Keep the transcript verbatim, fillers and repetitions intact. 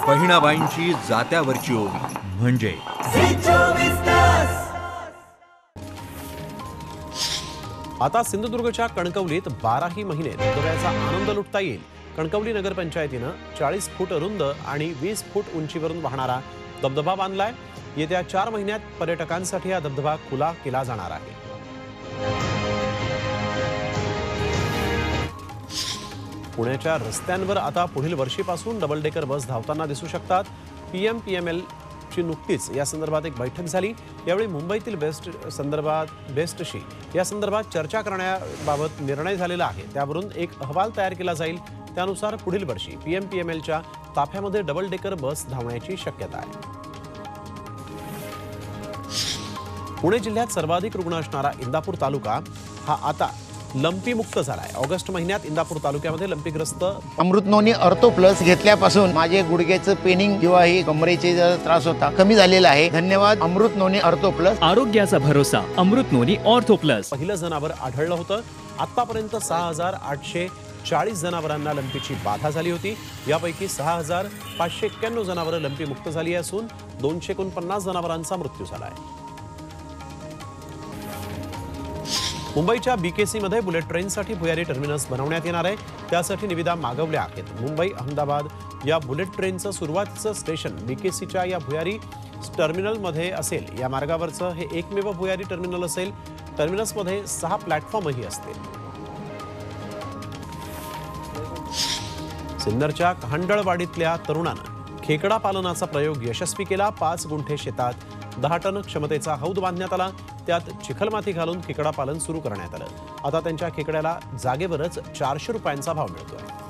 बहिणाबाईंची जात्यावरची ओवी म्हणजे आता सिंधुदुर्गच्या कणकवलीत बाराही महिने धबधब्याचा आनंद लुटता येईल. कणकवली नगरपंचायतीनं चाळीस फूट रुंद आणि वीस फूट उंचीवरून वाहणारा धबधबा बांधलाय. येत्या चार महिन्यात पर्यटकांसाठी हा धबधबा खुला केला जाणार आहे. पुण्याच्या रस्त्यांवर आता पुढील वर्षीपासून डबल डेकर बस धावताना दिसू शकतात. पीएम पीएमएल ची नुकतीच या संदर्भात एक बैठक झाली. यावेळी मुंबईतील बेस्ट संदर्भात बेस्टशी या संदर्भात चर्चा करण्याबाबत निर्णय झालेला आहे. त्यावरून एक अहवाल तयार केला जाईल. त्यानुसार पुढील वर्षी पीएम पीएमएलच्या ताफ्यामध्ये डबल डेकर बस धावण्याची शक्यता आहे. पुणे जिल्ह्यात सर्वाधिक रुग्ण असणारा इंदापूर तालुका हा आता लंपी मुक्त झालाय. ऑगस्ट महिन्यात इंदापूर तालुक्यामध्ये लंपीग्रस्त अमृत नोनी ऑर्थो प्लस घेतल्यापासून माझे गुडघ्याचं पेनिंग किंवा ही कमरेचे जो त्रास होता कमी झालेला आहे. धन्यवाद अमृत नोनी ऑर्थो प्लस. आरोग्याचा भरोसा अमृत नोनी ऑर्थो प्लस. पहिलं जनावर आढळलं होतं. आतापर्यंत सहा हजार आठशे चाळीस जनावरांना लंपीची बाधा झाली होती. यापैकी सहा हजार पाचशे एक्क्याण्णव जनावरं लंपी मुक्त झाली असून दोनशे एकोणपन्नास जनावरांचा मृत्यू झाला आहे. मुंबईच्या बीकेसीमध्ये बुलेट ट्रेनसाठी भुयारी टर्मिनस बनवण्यात येणार आहे. त्यासाठी निविदा मागवल्या आहेत. मुंबई अहमदाबाद या बुलेट ट्रेनचं सुरुवातीचं स्टेशन बीकेसीच्या या भुयारी टर्मिनलमध्ये असेल. या मार्गावरचं हे एकमेव भुयारी टर्मिनल असेल. टर्मिनसमध्ये सहा प्लॅटफॉर्मही असतील. सिन्नरच्या कहांडळवाडीतल्या तरुणानं खेकडा पालनाचा प्रयोग यशस्वी केला. पाच गुंठे शेतात दहा टन क्षमतेचा हौद बांधण्यात आला. त्यात चिखलमाती घालून खेकडा पालन सुरू करण्यात आलं. आता त्यांच्या खेकड्याला जागेवरच चारशे रुपयांचा भाव मिळतोय.